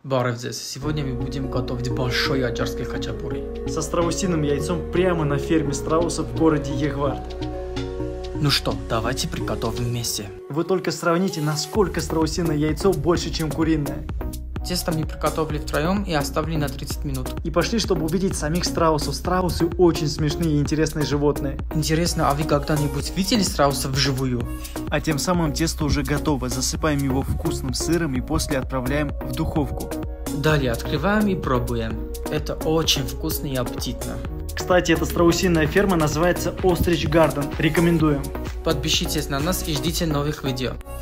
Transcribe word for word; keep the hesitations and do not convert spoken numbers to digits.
Баревзес, сегодня мы будем готовить большой аджарский хачапури. Со страусиным яйцом прямо на ферме страусов в городе Егвард. Ну что, давайте приготовим вместе. Вы только сравните, насколько страусиное яйцо больше, чем куриное. Тесто мы приготовили втроем и оставили на тридцать минут. И пошли, чтобы увидеть самих страусов. Страусы очень смешные и интересные животные. Интересно, а вы когда-нибудь видели страусов вживую? А тем самым тесто уже готово. Засыпаем его вкусным сыром и после отправляем в духовку. Далее открываем и пробуем. Это очень вкусно и аппетитно. Кстати, эта страусиная ферма называется Ostrich Garden. Рекомендуем. Подпишитесь на нас и ждите новых видео.